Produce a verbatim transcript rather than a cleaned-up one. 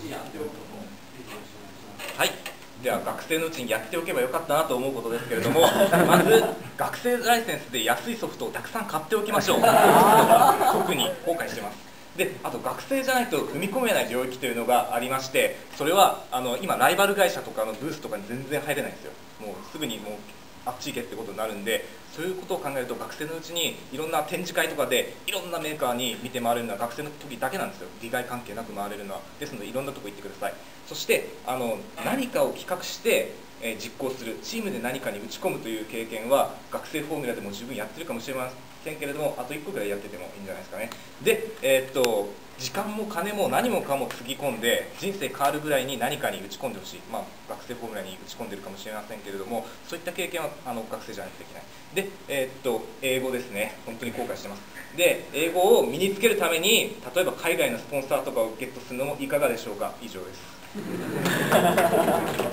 はい、では学生のうちにやっておけばよかったなと思うことですけれども、まず学生ライセンスで安いソフトをたくさん買っておきましょう。特に後悔してます。で、あと学生じゃないと踏み込めない領域というのがありまして、それはあの今ライバル会社とかのブースとかに全然入れないんですよ。もうすぐにもうあっち行けってことになるんで、そういうことを考えると学生のうちにいろんな展示会とかでいろんなメーカーに見て回れるのは学生の時だけなんですよ。利害関係なく回れるのは。ですのでいろんなとこ行ってください。そしてあの何かを企画して、えー、実行する、チームで何かに打ち込むという経験は学生フォーミュラでも十分やってるかもしれませんけれども、あといっこぐらいやっててもいいんじゃないですかね。で、えー、っと時間も金も何もかもつぎ込んで人生変わるぐらいに何かに打ち込んでほしい、まあ、学生フォーミュラに打ち込んでるかもしれませんけれども、そういった経験はあの学生じゃないとできない。で、えー、っと英語ですね。本当に後悔してます。で、英語を身につけるために例えば海外のスポンサーとかをゲットするのもいかがでしょうか。以上です。